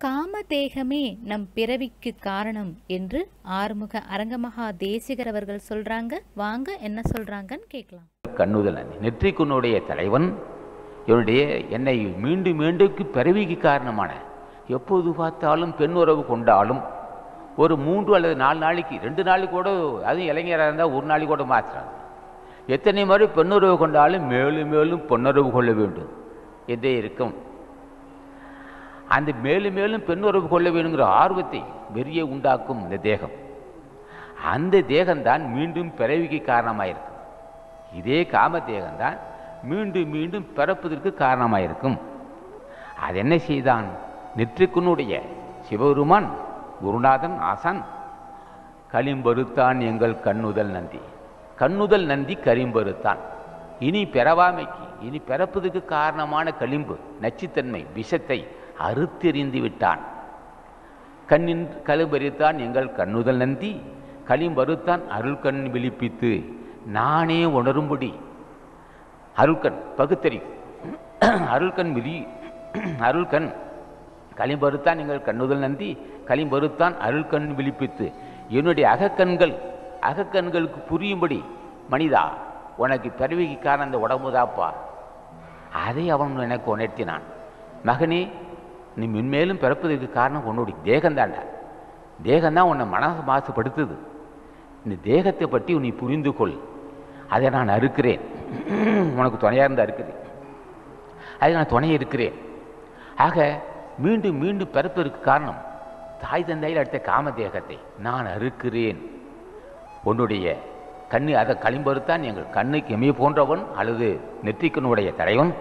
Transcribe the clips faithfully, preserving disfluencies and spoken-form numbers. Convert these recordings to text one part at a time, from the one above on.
காமதேகமே நம் பிறவிக்கு காரணம் என்று ஆறுமுக அரங்க மகா தேசிகர் அவர்கள் சொல்றாங்க. வாங்க என்ன சொல்றாங்கன்னு கேட்கலாம். கண்ணுதல் நெற்றிக்குன்னுடைய தலைவன் என்னுடைய என்னை மீண்டும் மீண்டுக்கு பிறவிக்கு காரணமான, எப்போது பார்த்தாலும் பெண் உறவு கொண்டாலும் ஒரு மூன்று அல்லது நாலு நாளைக்கு ரெண்டு நாளைக்கு கூட, அதுவும் இளைஞராக இருந்தால் ஒரு நாளைக்கு கூட மாற்றுறாங்க. எத்தனை மாதிரி பெண்ணுறவு கொண்டாலும் மேலும் மேலும் பொன்னுறவு கொள்ள வேண்டும் என்றே இருக்கும். அந்த மேலும் மேலும் பெண்ணுறவு கொள்ள வேணுங்கிற ஆர்வத்தை வெறிய உண்டாக்கும் இந்த தேகம். அந்த தேகம்தான் மீண்டும் பிறவிக்கு காரணமாயிருக்கும். இதே காம தேகம்தான் மீண்டும் மீண்டும் பிறப்பதற்கு காரணமாயிருக்கும். அது என்ன செய்தான்? நெற்றிக்குன்னுடைய சிவபெருமான் குருநாதன் ஆசான் களிம்பருத்தான் எங்கள் கண்ணுதல் நந்தி. கண்ணுதல் நந்தி கரிம்பருத்தான். இனி பிறவாமைக்கு, இனி பிறப்பதற்கு காரணமான களிம்பு நச்சுத்தன்மை விஷத்தை அறுத்தெறிந்து விட்டான். கண்ணின் களிம்பறித்தான் எங்கள் கண்ணுதல் நந்தி களிம்பருத்தான் அருள்கண் விழிப்பித்து நானே உணரும்படி. அருள்கண் பகுத்தறிவு, அருள்கண் விழி, அருள்கண் களிம்பருத்தான் எங்கள் கண்ணுதல் நந்தி களிம்பருத்தான் அருள்கண் விழிப்பித்து என்னுடைய அகக்கண்கள் அகக்கண்களுக்கு புரியும்படி, மனிதா உனக்கு பிறவிக்கு காரணம் அந்த உடம்புதாப்பா, அதை அவன் எனக்கு உணர்த்தினான். மகனே, நீ மென்மேலும் பிறப்பதற்கு காரணம் உன்னுடைய தேகம்தான்டா. தேகம்தான் உன்னை மனசு மாசுபடுத்துது. இந்த தேகத்தை பற்றி நீ புரிந்து கொள். அதை நான் அறுக்கிறேன், உனக்கு துணையாக இருந்தால் அறுக்கிறேன், அதை நான் துணையாக இருக்கிறேன். ஆக மீண்டும் மீண்டும் பிறப்பதற்கு காரணம் தாய் தந்தையில் அடுத்த காம தேகத்தை நான் அறுக்கிறேன். உன்னுடைய கண்ணு அதை களிம்பருத்தான் எங்கள் கண்ணுக்கு எமைய போன்றவன் அல்லது நெற்றிக்கனுடைய தலைவன்.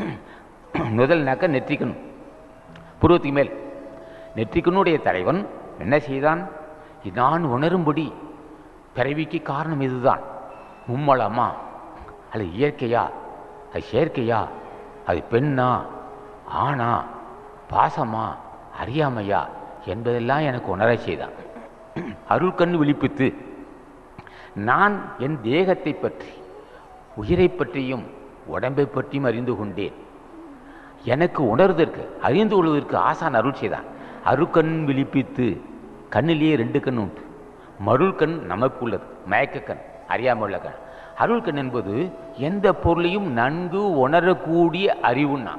முதல் நாக்க நெற்றிக்கண் புருவத்துக்கு மேல் நெற்றிக்கனுடைய தலைவன் என்ன செய்தான்? நான் உணரும்படி பிறவிக்கு காரணம் இதுதான். மும்மலமா, அது இயற்கையா, அது செயற்கையா, அது பெண்ணா ஆணா, பாசமா அறியாமையா என்பதெல்லாம் எனக்கு உணர செய்தான். அருள்கண் விழிப்பித்து நான் என் தேகத்தை பற்றி, உயிரை பற்றியும் உடம்பை பற்றியும் அறிந்து கொண்டேன். எனக்கு உணர்வதற்கு, அறிந்து கொள்வதற்கு ஆசான் அருள் செய்தான். அருள்கண் விழிப்பித்து, கண்ணிலேயே ரெண்டு கண் உண்டு. மருள் கண் நமக்கு உள்ளது, மயக்க கண், அறியாமல் உள்ள கண். அருள் கண் என்பது எந்த பொருளையும் நன்கு உணரக்கூடிய அறிவுன்னா.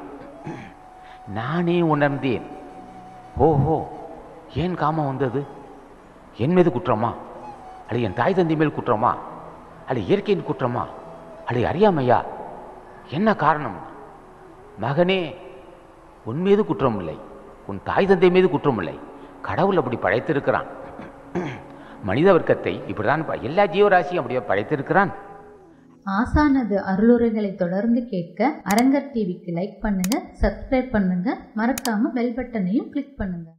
நானே உணர்ந்தேன். ஓஹோ, ஏன் காமம் வந்தது? என் மீது குற்றமா, அல்லது என் தாய் தந்தை மேல் குற்றமா, அல்லது இயற்கையின் குற்றமா, அல்லது அறியாமையா, என்ன காரணம்? மகனே, உன் மீது குற்றம் இல்லை, உன் தாய் தந்தை மீது குற்றம் இல்லை. கடவுள் அப்படி படைத்திருக்கிறான். மனித வர்க்கத்தை இப்படிதான் எல்லா ஜீவராசியும் அப்படியே படைத்திருக்கிறான். ஆசானது அருளுரைகளை தொடர்ந்து கேட்க அரங்கர் டிவிக்கு லைக் பண்ணுங்க, சப்ஸ்கிரைப் பண்ணுங்க, மறக்காம பெல் பட்டனையும் கிளிக் பண்ணுங்க.